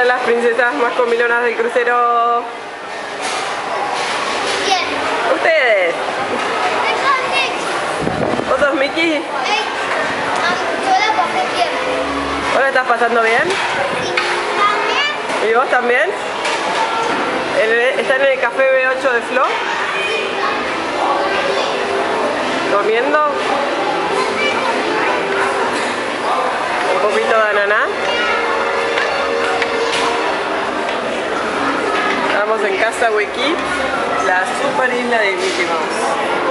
las princesas más comilonas del crucero? ¿Quién? ¿Ustedes? ¿Vos sos Mickey? Yo la pasé bien. ¿Vos la estás pasando bien? ¿También? ¿Y vos también? ¿Están en el café B8 de Flo? ¿Comiendo? Un poquito de ananá. Estamos en Casa Wiki, la super isla de Mickey Mouse.